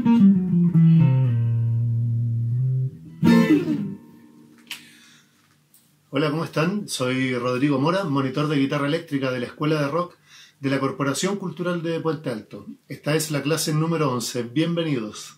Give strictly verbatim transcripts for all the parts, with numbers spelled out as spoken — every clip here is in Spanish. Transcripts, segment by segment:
Hola, ¿cómo están? Soy Rodrigo Mora, monitor de guitarra eléctrica de la Escuela de Rock de la Corporación Cultural de Puente Alto. Esta es la clase número once. Bienvenidos.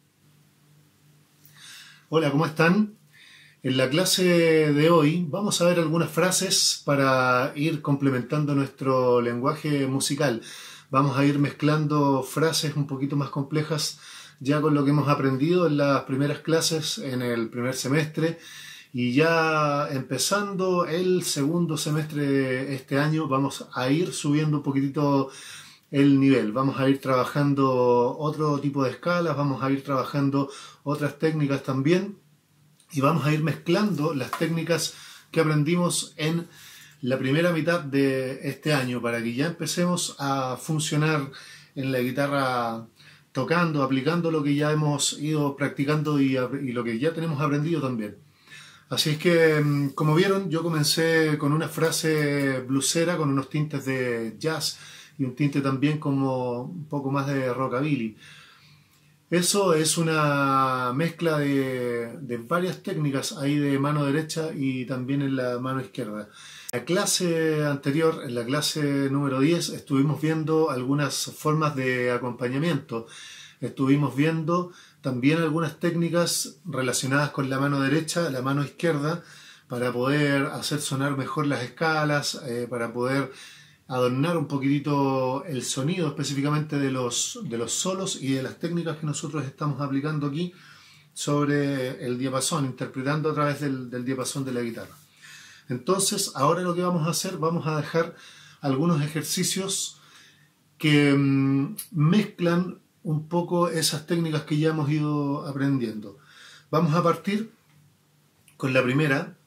Hola, ¿cómo están? En la clase de hoy vamos a ver algunas frases para ir complementando nuestro lenguaje musical. Vamos a ir mezclando frases un poquito más complejas ya con lo que hemos aprendido en las primeras clases en el primer semestre. Y ya empezando el segundo semestre de este año vamos a ir subiendo un poquitito el nivel. Vamos a ir trabajando otro tipo de escalas, vamos a ir trabajando otras técnicas también. Y vamos a ir mezclando las técnicas que aprendimos en la primera mitad de este año para que ya empecemos a funcionar en la guitarra tocando, aplicando lo que ya hemos ido practicando y, y lo que ya tenemos aprendido también. Así es que, como vieron, yo comencé con una frase bluesera con unos tintes de jazz y un tinte también como un poco más de rockabilly. Eso es una mezcla de, de varias técnicas ahí de mano derecha y también en la mano izquierda. En la clase anterior, en la clase número diez, estuvimos viendo algunas formas de acompañamiento. Estuvimos viendo también algunas técnicas relacionadas con la mano derecha, la mano izquierda, para poder hacer sonar mejor las escalas, eh, para poder adornar un poquitito el sonido específicamente de los, de los solos y de las técnicas que nosotros estamos aplicando aquí sobre el diapasón, interpretando a través del, del diapasón de la guitarra. Entonces, ahora lo que vamos a hacer, vamos a dejar algunos ejercicios que mmm, mezclan un poco esas técnicas que ya hemos ido aprendiendo. Vamos a partir con la primera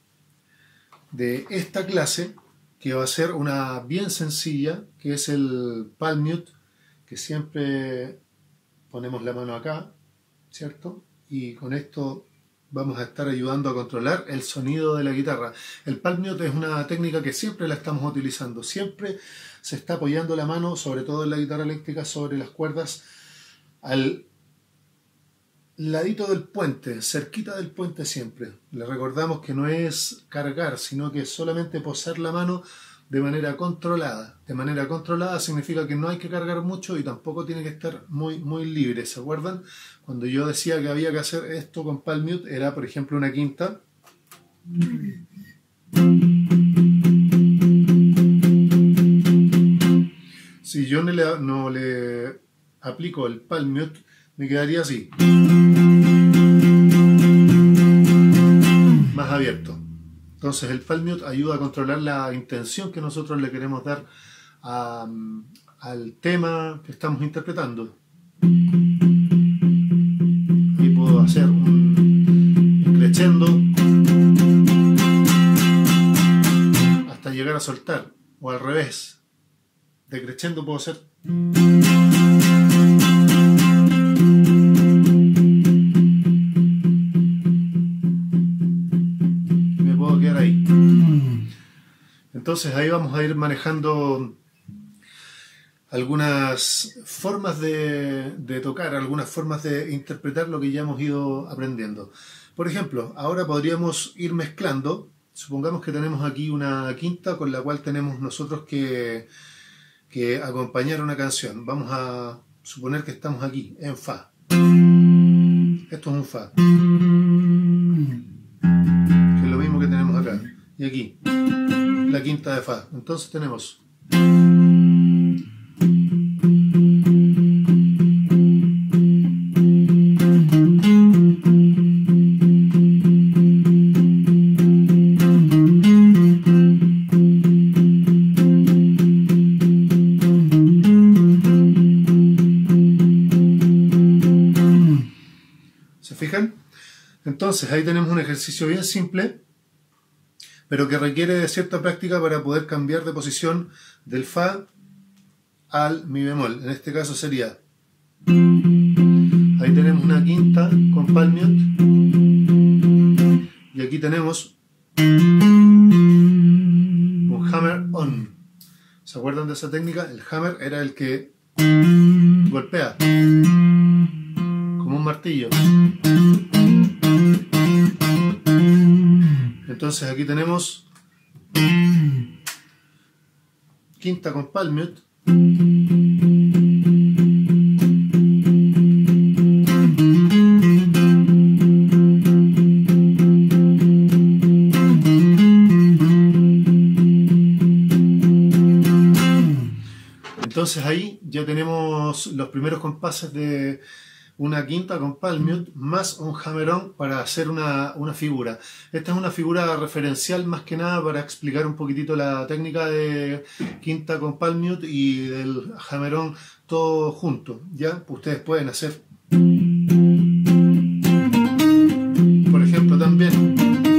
de esta clase, que va a ser una bien sencilla, que es el palm mute, que siempre ponemos la mano acá, ¿cierto? Y con esto vamos a estar ayudando a controlar el sonido de la guitarra. El palm mute es una técnica que siempre la estamos utilizando, siempre se está apoyando la mano, sobre todo en la guitarra eléctrica, sobre las cuerdas, al ladito del puente, cerquita del puente siempre. Le recordamos que no es cargar, sino que es solamente posar la mano de manera controlada. De manera controlada significa que no hay que cargar mucho y tampoco tiene que estar muy, muy libre. ¿Se acuerdan? Cuando yo decía que había que hacer esto con palm mute, era por ejemplo una quinta. Si yo no le, no le aplico el palm mute, me quedaría así, más abierto. Entonces el palm mute ayuda a controlar la intención que nosotros le queremos dar a, al tema que estamos interpretando. Y puedo hacer un crescendo hasta llegar a soltar, o al revés, de crescendo puedo hacer. Entonces ahí vamos a ir manejando algunas formas de, de tocar, algunas formas de interpretar lo que ya hemos ido aprendiendo. Por ejemplo, ahora podríamos ir mezclando. Supongamos que tenemos aquí una quinta con la cual tenemos nosotros que, que acompañar una canción. Vamos a suponer que estamos aquí, en Fa. Esto es un Fa, que es lo mismo que tenemos acá. Y aquí la quinta de Fa. Entonces tenemos ¿se fijan? Entonces ahí tenemos un ejercicio bien simple, pero que requiere de cierta práctica para poder cambiar de posición del Fa al Mi bemol. En este caso sería, ahí tenemos una quinta con palm mute, y aquí tenemos un hammer on. ¿Se acuerdan de esa técnica? El hammer era el que golpea. martillo. Entonces aquí tenemos quinta con palm mute. Entonces ahí ya tenemos los primeros compases de una quinta con palm mute más un hammer-on para hacer una, una figura. Esta es una figura referencial más que nada para explicar un poquitito la técnica de quinta con palm mute y del hammer-on todo junto. ¿Ya? Ustedes pueden hacer, por ejemplo, también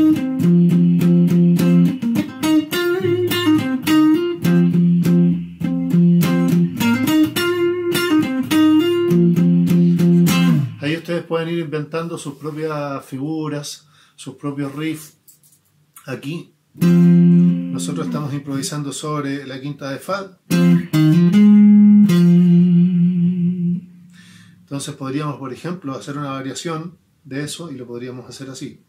pueden ir inventando sus propias figuras, sus propios riffs. Aquí nosotros estamos improvisando sobre la quinta de fa. Entonces podríamos, por ejemplo, hacer una variación de eso y lo podríamos hacer así.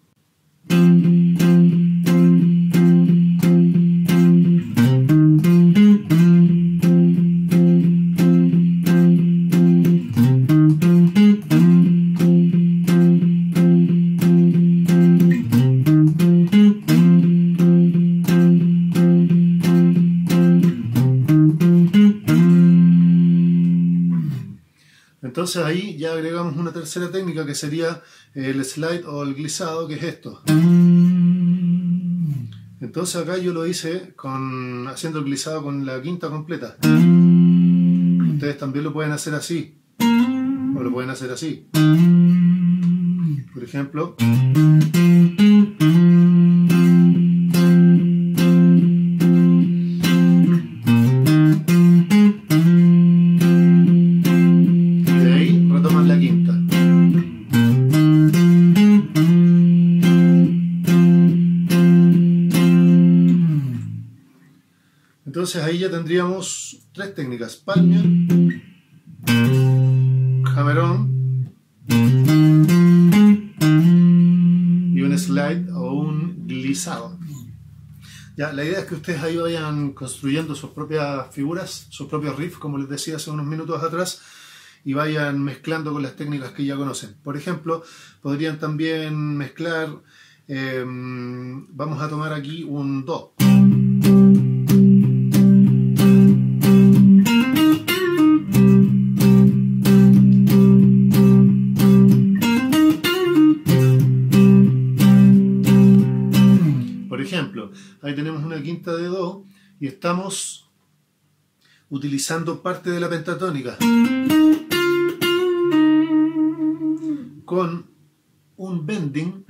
Entonces ahí ya agregamos una tercera técnica que sería el slide o el glissado, que es esto. Entonces acá yo lo hice con, haciendo el glissado con la quinta completa. Ustedes también lo pueden hacer así, o lo pueden hacer así. Por ejemplo, entonces ahí ya tendríamos tres técnicas: palm mute, hammer-on y un slide o un glissado. Ya, la idea es que ustedes ahí vayan construyendo sus propias figuras, sus propios riffs, como les decía hace unos minutos atrás, y vayan mezclando con las técnicas que ya conocen. Por ejemplo, podrían también mezclar, eh, vamos a tomar aquí un do. Ahí tenemos una quinta de do y estamos utilizando parte de la pentatónica con un bending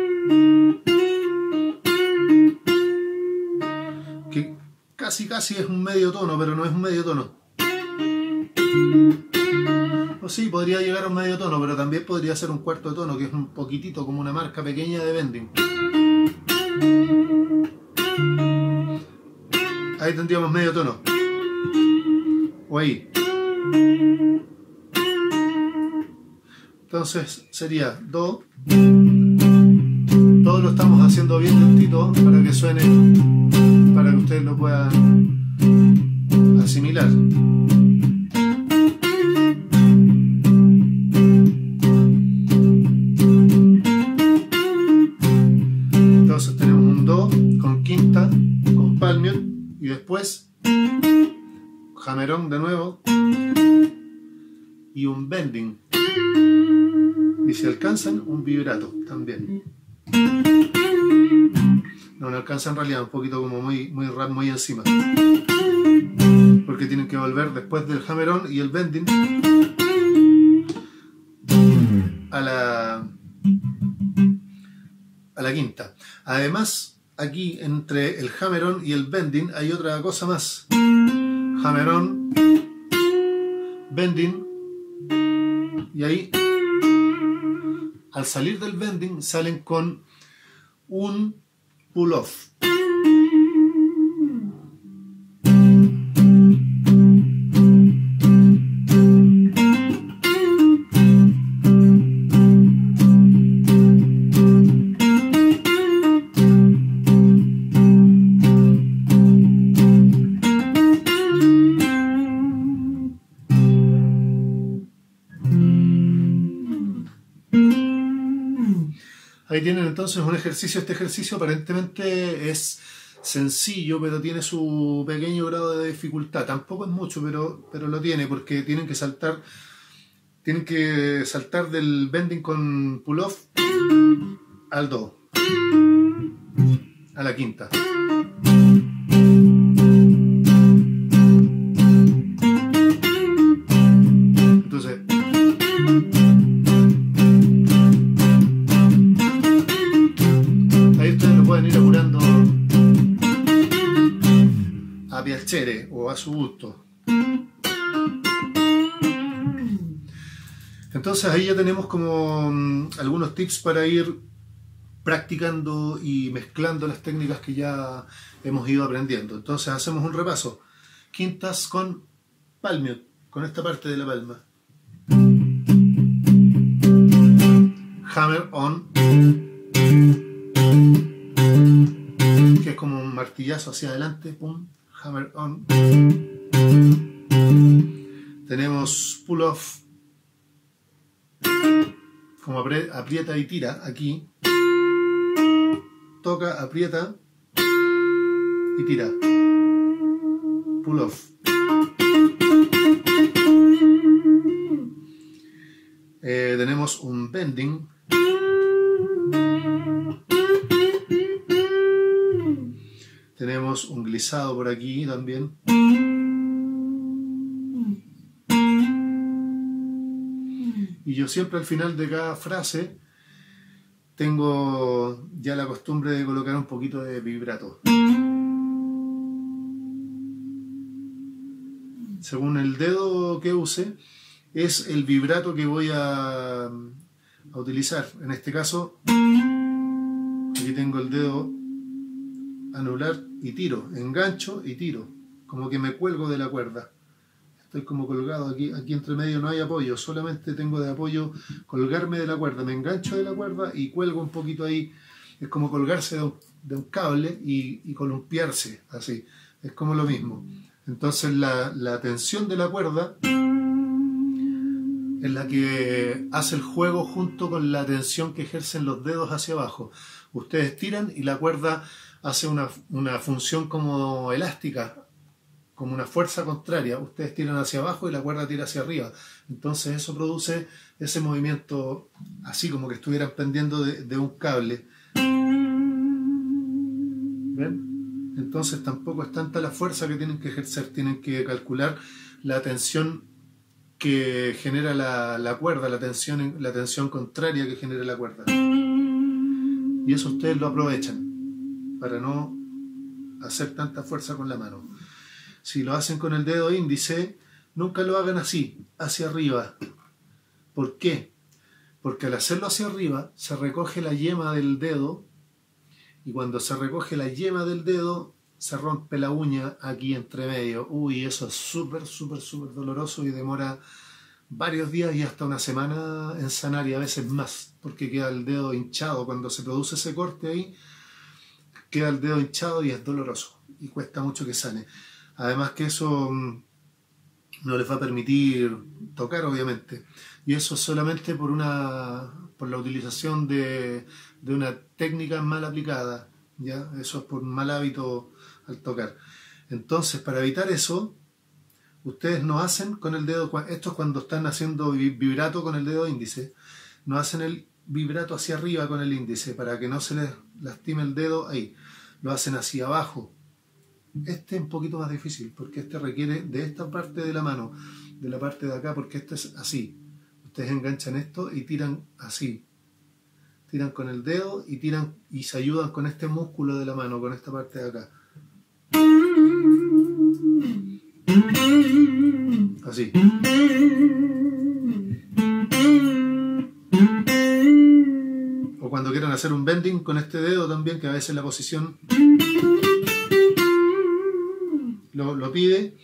que casi casi es un medio tono, pero no es un medio tono. O sí, podría llegar a un medio tono, pero también podría ser un cuarto de tono, que es un poquitito como una marca pequeña de bending. Ahí tendríamos medio tono. O ahí. Entonces sería do. Todo lo estamos haciendo bien lentito para que suene, para que ustedes lo puedan asimilar. Entonces tenemos un do con quinta, con palm mute, y después hammer-on de nuevo y un bending, y si alcanzan un vibrato también. No, no alcanza en realidad, un poquito como muy, muy rap, muy encima, porque tienen que volver después del hammer-on y el bending a la, a la quinta. Además, aquí entre el hammer-on y el bending hay otra cosa más. Hammer-on, bending, y ahí al salir del bending salen con un pull-off. Ahí tienen entonces un ejercicio. Este ejercicio aparentemente es sencillo, pero tiene su pequeño grado de dificultad. Tampoco es mucho, pero, pero lo tiene, porque tienen que saltar, tienen que saltar del bending con pull-off al do, a la quinta. Entonces, ahí ustedes lo pueden ir apurando a piacere o a su gusto. Entonces ahí ya tenemos como um, algunos tips para ir practicando y mezclando las técnicas que ya hemos ido aprendiendo. Entonces hacemos un repaso. Quintas con palm mute, con esta parte de la palma. Hammer on, que es como un martillazo hacia adelante. Pum, hammer on. Tenemos pull off, como aprieta y tira aquí. Toca, aprieta y tira. Pull off. Eh, tenemos un bending. Tenemos un glissado por aquí también. Y yo siempre al final de cada frase tengo ya la costumbre de colocar un poquito de vibrato. Según el dedo que use, es el vibrato que voy a, a utilizar. En este caso, aquí tengo el dedo anular y tiro, engancho y tiro, como que me cuelgo de la cuerda. Estoy como colgado aquí, aquí entre medio no hay apoyo, solamente tengo de apoyo colgarme de la cuerda, me engancho de la cuerda y cuelgo un poquito ahí. Es como colgarse de un, de un cable y, y columpiarse, así, es como lo mismo. Entonces la, la tensión de la cuerda es la que hace el juego junto con la tensión que ejercen los dedos hacia abajo. Ustedes tiran y la cuerda hace una, una función como elástica, como una fuerza contraria. Ustedes tiran hacia abajo y la cuerda tira hacia arriba. Entonces eso produce ese movimiento así como que estuvieran pendiendo de, de un cable. ¿Ven? Entonces tampoco es tanta la fuerza que tienen que ejercer. Tienen que calcular la tensión que genera la, la cuerda, la tensión, la tensión contraria que genera la cuerda. Y eso ustedes lo aprovechan para no hacer tanta fuerza con la mano. Si lo hacen con el dedo índice, nunca lo hagan así, hacia arriba. ¿Por qué? Porque al hacerlo hacia arriba, se recoge la yema del dedo, y cuando se recoge la yema del dedo, se rompe la uña aquí entre medio. Uy, eso es súper, súper, súper doloroso y demora varios días y hasta una semana en sanar, y a veces más, porque queda el dedo hinchado. Cuando se produce ese corte ahí, queda el dedo hinchado y es doloroso, y cuesta mucho que sane. Además que eso no les va a permitir tocar, obviamente. Y eso solamente por una por la utilización de, de una técnica mal aplicada. ¿Ya? Eso es por un mal hábito al tocar. Entonces, para evitar eso, ustedes no hacen con el dedo, esto es cuando están haciendo vibrato con el dedo índice, no hacen el vibrato hacia arriba con el índice para que no se les lastime el dedo ahí. Lo hacen hacia abajo. Este es un poquito más difícil porque este requiere de esta parte de la mano, de la parte de acá, porque este es así. Ustedes enganchan esto y tiran así. Tiran con el dedo y tiran y se ayudan con este músculo de la mano, con esta parte de acá. Así. O cuando quieran hacer un bending con este dedo también, que a veces la posición Lo, lo pide.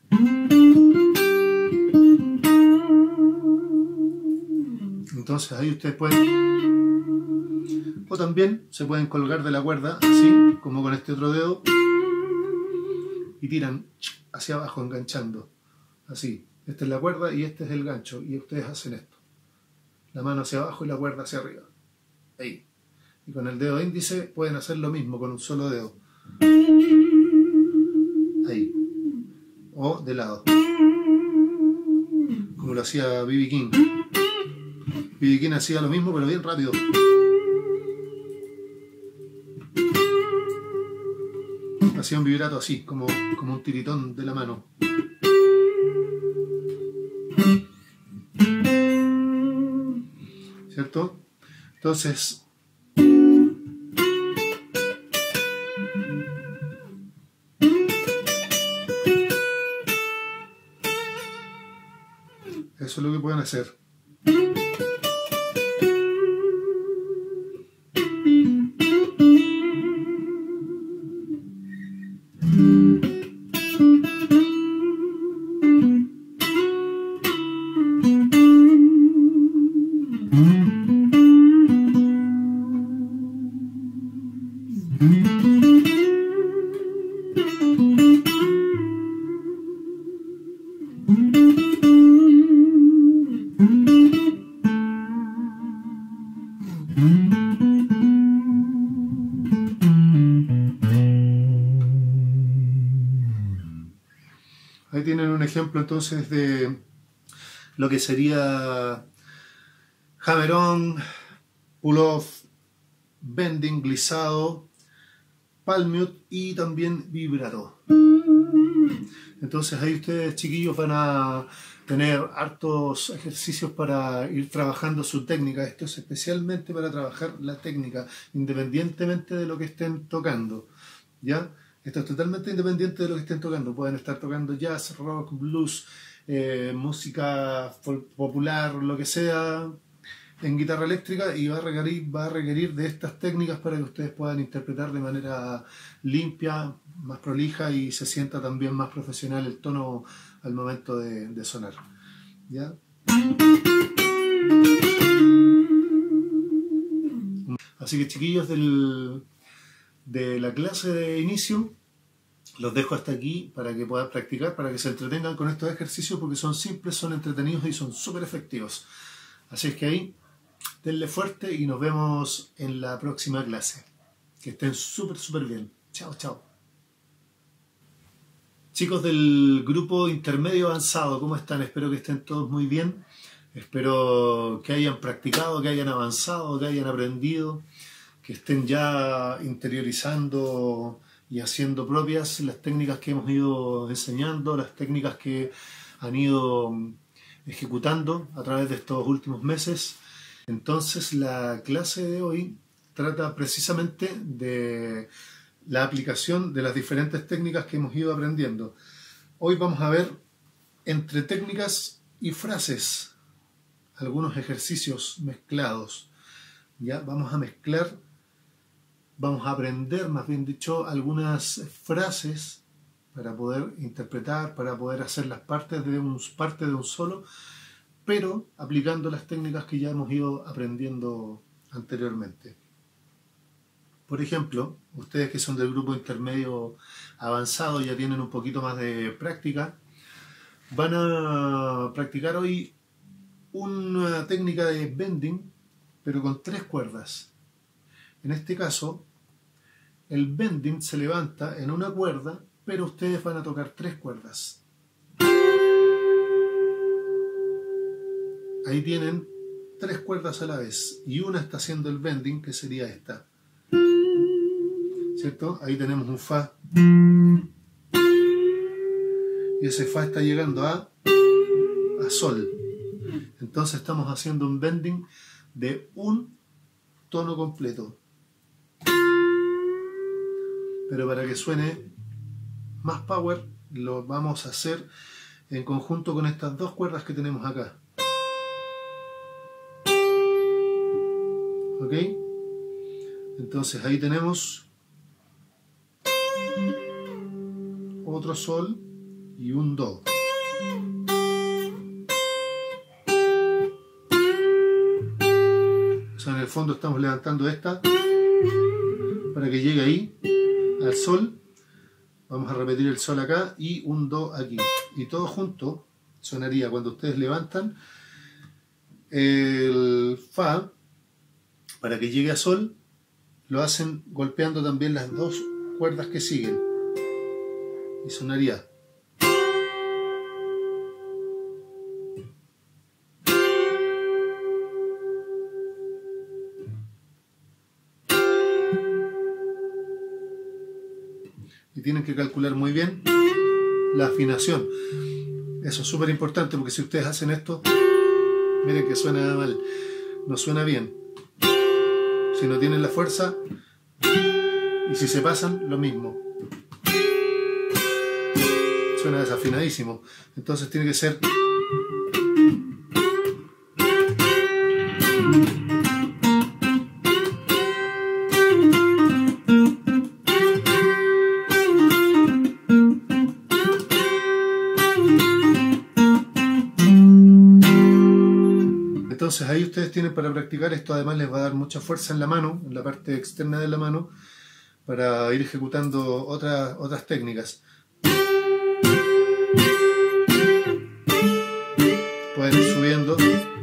Entonces ahí ustedes pueden, o también se pueden colgar de la cuerda así, como con este otro dedo, y tiran hacia abajo enganchando así. Esta es la cuerda y este es el gancho, y ustedes hacen esto, la mano hacia abajo y la cuerda hacia arriba, ahí. y con el dedo índice pueden hacer lo mismo con un solo dedo. Ahí. O de lado. Como lo hacía B B King. B B King hacía lo mismo pero bien rápido. Hacía un vibrato así, como, como un tiritón de la mano. ¿Cierto? Entonces, eso es lo que pueden hacer. Ahí tienen un ejemplo entonces de lo que sería hammer-on, pull-off, bending, glissado, palm mute y también vibrato. Entonces ahí ustedes, chiquillos, van a tener hartos ejercicios para ir trabajando su técnica. Esto es especialmente para trabajar la técnica, independientemente de lo que estén tocando, ¿ya? Esto es totalmente independiente de lo que estén tocando. Pueden estar tocando jazz, rock, blues, eh, música popular, lo que sea, en guitarra eléctrica, y va a, requerir, va a requerir de estas técnicas para que ustedes puedan interpretar de manera limpia, más prolija, y se sienta también más profesional el tono al momento de, de sonar, ¿ya? Así que, chiquillos del... de la clase de inicio, los dejo hasta aquí para que puedan practicar, para que se entretengan con estos ejercicios, porque son simples, son entretenidos y son súper efectivos. Así es que ahí, denle fuerte y nos vemos en la próxima clase. Que estén súper, súper bien. Chao, chao. Chicos del grupo intermedio avanzado, ¿cómo están? Espero que estén todos muy bien. Espero que hayan practicado, que hayan avanzado, que hayan aprendido, que estén ya interiorizando y haciendo propias las técnicas que hemos ido enseñando, las técnicas que han ido ejecutando a través de estos últimos meses. Entonces, la clase de hoy trata precisamente de la aplicación de las diferentes técnicas que hemos ido aprendiendo. Hoy vamos a ver entre técnicas y frases algunos ejercicios mezclados. Ya vamos a mezclar, vamos a aprender, más bien dicho, algunas frases para poder interpretar, para poder hacer las partes de un, parte de un solo, pero aplicando las técnicas que ya hemos ido aprendiendo anteriormente. Por ejemplo, ustedes que son del grupo intermedio avanzado, ya tienen un poquito más de práctica, van a practicar hoy una técnica de bending, pero con tres cuerdas. En este caso, el bending se levanta en una cuerda, pero ustedes van a tocar tres cuerdas. Ahí tienen tres cuerdas a la vez, y una está haciendo el bending, que sería esta. ¿Cierto? Ahí tenemos un fa. Y ese fa está llegando a, a sol. Entonces estamos haciendo un bending de un tono completo. Pero para que suene más power, lo vamos a hacer en conjunto con estas dos cuerdas que tenemos acá. ¿Ok? Entonces ahí tenemos otro sol y un do. O sea, en el fondo estamos levantando esta para que llegue ahí al sol. Vamos a repetir el sol acá y un do aquí, y todo junto sonaría cuando ustedes levantan el fa para que llegue a sol. lo hacen golpeando también las dos cuerdas que siguen. Y sonaría. Y tienen que calcular muy bien la afinación. Eso es súper importante porque si ustedes hacen esto, miren que suena mal, no suena bien. Si no tienen la fuerza, y si se pasan, lo mismo. Suena desafinadísimo. Entonces tiene que ser... Entonces ahí ustedes tienen para practicar esto. Además les va a dar mucha fuerza en la mano, en la parte externa de la mano, para ir ejecutando otras, otras técnicas. Pueden ir subiendo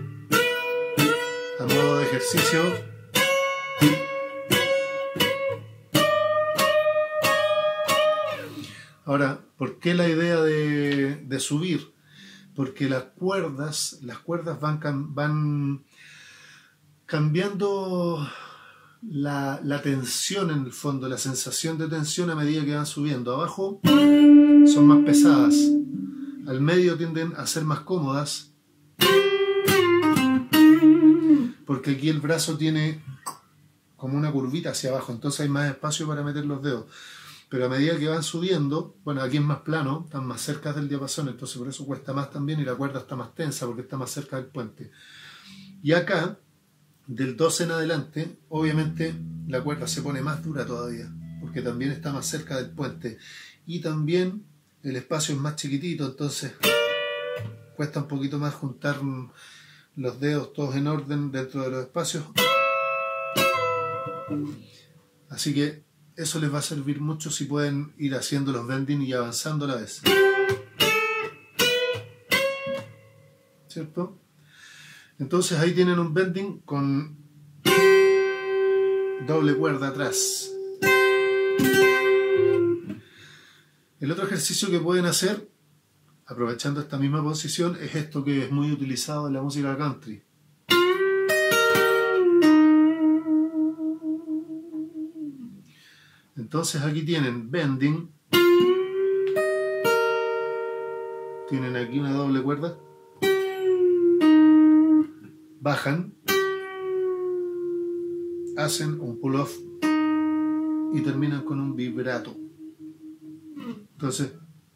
a modo de ejercicio. Ahora, ¿por qué la idea de, de subir? Porque las cuerdas, las cuerdas van, van cambiando la, la tensión en el fondo, la sensación de tensión a medida que van subiendo. Abajo son más pesadas, al medio tienden a ser más cómodas, porque aquí el brazo tiene como una curvita hacia abajo, entonces hay más espacio para meter los dedos. Pero a medida que van subiendo, bueno, aquí es más plano, están más cerca del diapasón, entonces por eso cuesta más también y la cuerda está más tensa porque está más cerca del puente. Y acá, del doce en adelante, obviamente la cuerda se pone más dura todavía, porque también está más cerca del puente. Y también el espacio es más chiquitito, entonces cuesta un poquito más juntar los dedos todos en orden dentro de los espacios. Así que eso les va a servir mucho si pueden ir haciendo los bending y avanzando a la vez. ¿Cierto? Entonces ahí tienen un bending con doble cuerda atrás. El otro ejercicio que pueden hacer, aprovechando esta misma posición, es esto que es muy utilizado en la música country. Entonces aquí tienen bending, tienen aquí una doble cuerda, bajan, hacen un pull-off y terminan con un vibrato. Entonces,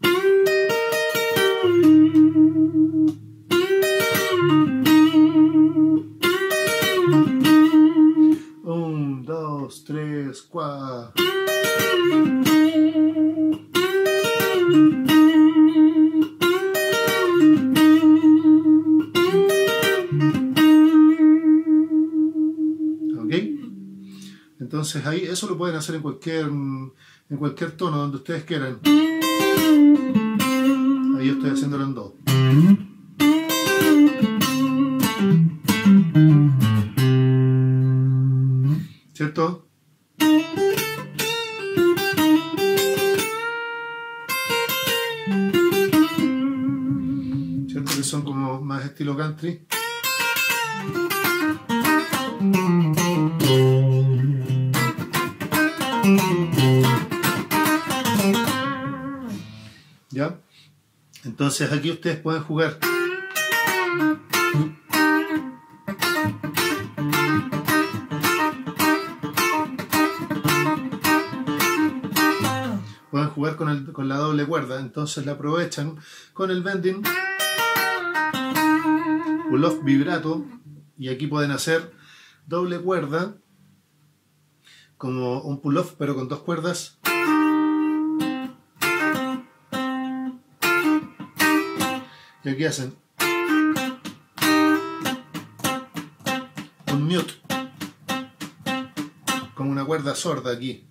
un, dos, tres, cuatro. Entonces ahí eso lo pueden hacer en cualquier, en cualquier tono donde ustedes quieran. Ahí yo estoy haciéndolo en do. ¿Cierto? ¿Cierto? Que son como más estilo country. ¿Ya? Entonces aquí ustedes pueden jugar. Pueden jugar con, el, con la doble cuerda, entonces la aprovechan con el bending, pull-off, vibrato, y aquí pueden hacer doble cuerda, como un pull-off pero con dos cuerdas. Y aquí hacen un mute, como una cuerda sorda aquí.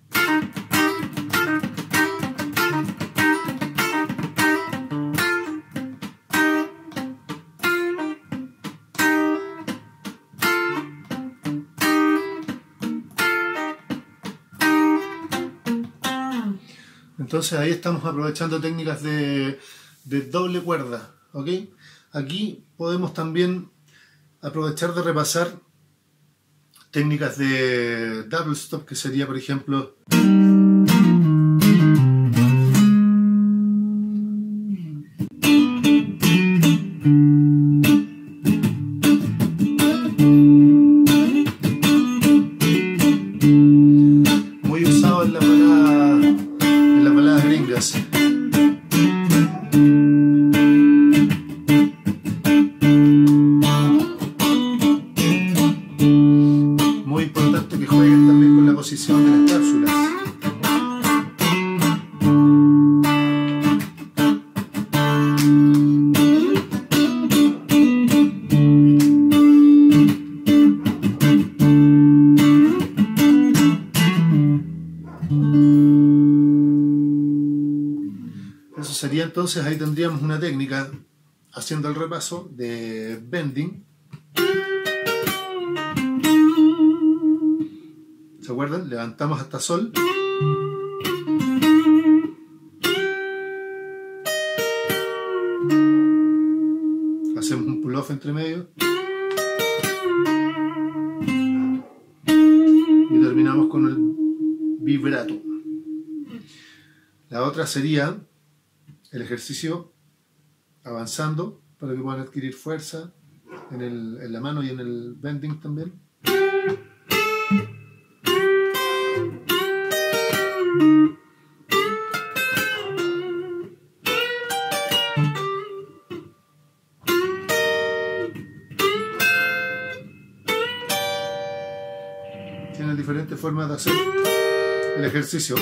Entonces ahí estamos aprovechando técnicas de, de doble cuerda, ¿ok? Aquí podemos también aprovechar de repasar técnicas de double stop, que sería, por ejemplo, muy usado en la balada, en las baladas gringas. Muy importante que jueguen también con la posición de las cápsulas. Eso sería entonces, ahí tendríamos una técnica, haciendo el repaso, de bending. ¿Se acuerdan? Levantamos hasta sol. Hacemos un pull-off entre medio. Y terminamos con el vibrato. La otra sería el ejercicio avanzando para que puedan adquirir fuerza en, el, en la mano y en el bending también. Tienen diferentes formas de hacer el ejercicio.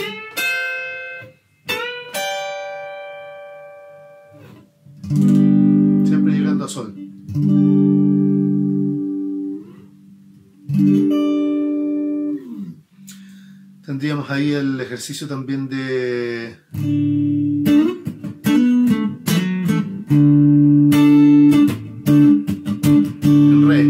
Siempre llegando a sol. Tendríamos ahí el ejercicio también de el re.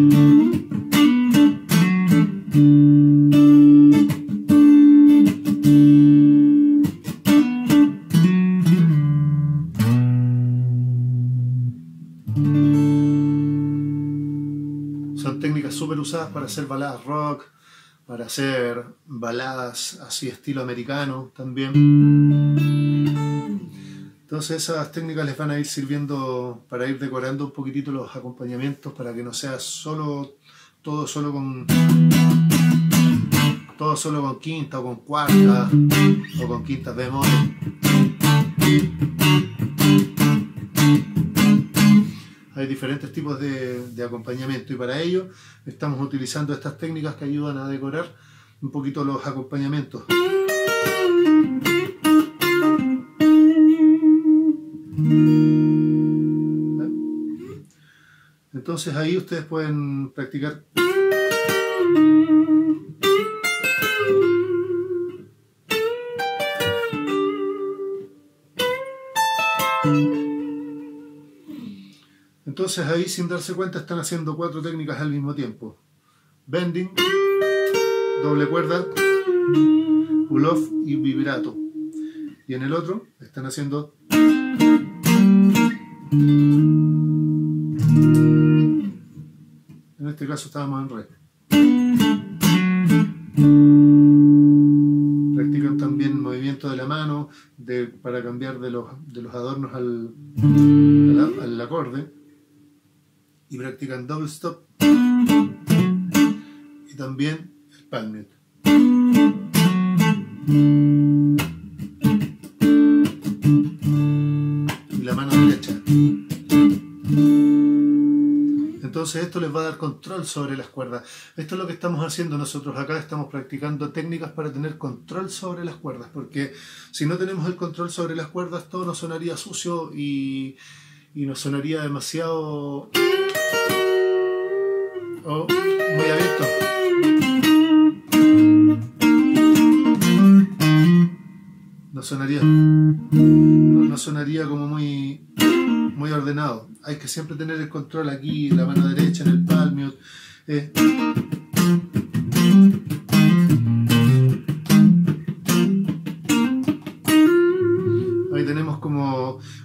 Son técnicas súper usadas para hacer baladas rock, para hacer baladas así estilo americano también. Entonces esas técnicas les van a ir sirviendo para ir decorando un poquitito los acompañamientos, para que no sea solo todo solo con todo solo con quinta o con cuarta o con quintas bemol. Hay diferentes tipos de, de acompañamiento, y para ello estamos utilizando estas técnicas que ayudan a decorar un poquito los acompañamientos. Entonces ahí ustedes pueden practicar. Entonces ahí, sin darse cuenta, están haciendo cuatro técnicas al mismo tiempo: bending, doble cuerda, pull-off y vibrato. Y en el otro están haciendo en este caso estábamos en re. Practican también movimiento de la mano de, para cambiar de los, de los adornos al, al, al acorde. Y practican double stop y también el palm mute. Y la mano derecha. Entonces esto les va a dar control sobre las cuerdas. Esto es lo que estamos haciendo nosotros acá. Estamos practicando técnicas para tener control sobre las cuerdas, porque si no tenemos el control sobre las cuerdas, todo nos sonaría sucio y, y nos sonaría demasiado oh, muy abierto. No sonaría, no, no sonaría como muy, muy ordenado. Hay que siempre tener el control aquí, la mano derecha en el palm mute. Eh.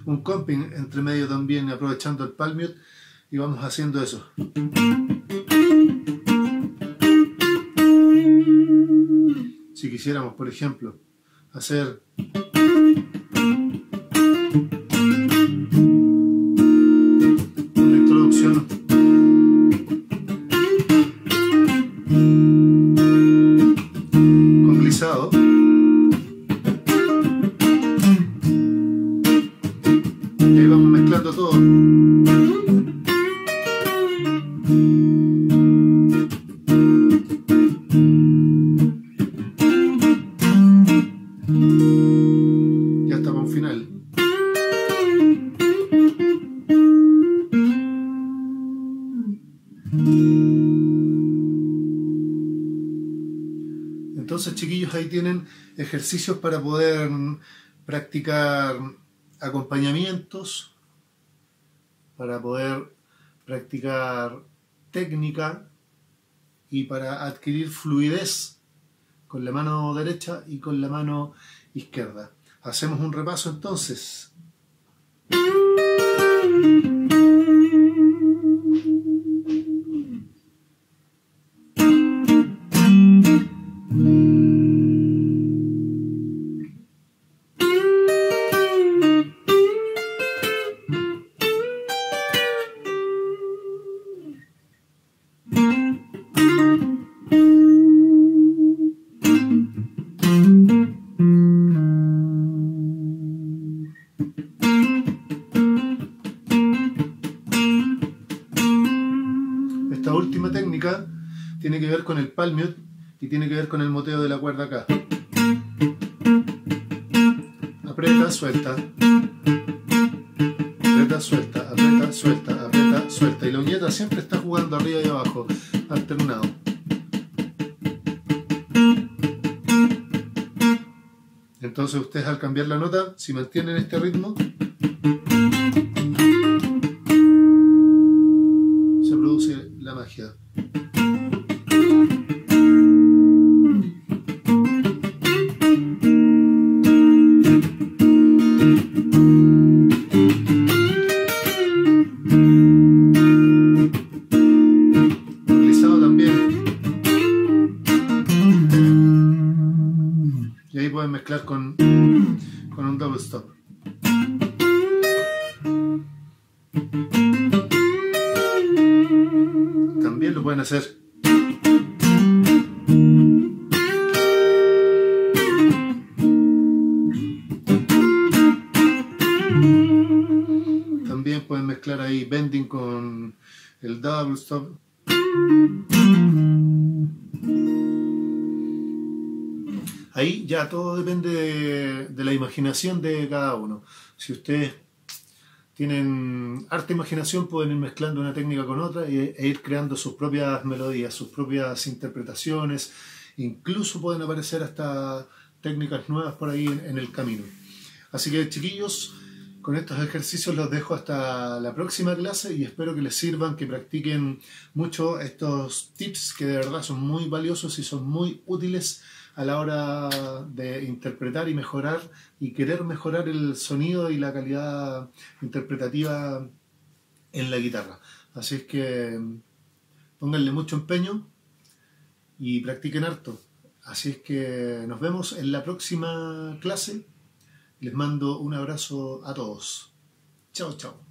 un comping entre medio también, aprovechando el palm mute, y vamos haciendo eso. Si quisiéramos, por ejemplo, hacer una introducción con glissado, y ahí vamos mezclando todo. Ya está para un final. Entonces, chiquillos, ahí tienen ejercicios para poder practicar acompañamientos, para poder practicar técnica y para adquirir fluidez con la mano derecha y con la mano izquierda. Hacemos un repaso entonces. Esta última técnica tiene que ver con el palm mute y tiene que ver con el moteo de la cuerda acá. Aprieta, suelta. Aprieta, suelta, aprieta, suelta, aprieta, suelta. Y la uñeta siempre está jugando arriba y abajo, alternado. Entonces ustedes, al cambiar la nota, si mantienen este ritmo, se produce la magia. Glissado también. Y ahí pueden mezclar con, con un double stop. También lo pueden hacer. También pueden mezclar ahí bending con el double stop. Ahí ya todo depende de, de la imaginación de cada uno. Si ustedes tienen harta imaginación, pueden ir mezclando una técnica con otra e, e ir creando sus propias melodías, sus propias interpretaciones. Incluso pueden aparecer hasta técnicas nuevas por ahí en, en el camino. Así que, chiquillos, con estos ejercicios los dejo hasta la próxima clase y espero que les sirvan, que practiquen mucho estos tips que de verdad son muy valiosos y son muy útiles a la hora de interpretar y mejorar y querer mejorar el sonido y la calidad interpretativa en la guitarra. Así es que pónganle mucho empeño y practiquen harto. Así es que nos vemos en la próxima clase. Les mando un abrazo a todos. Chao, chao.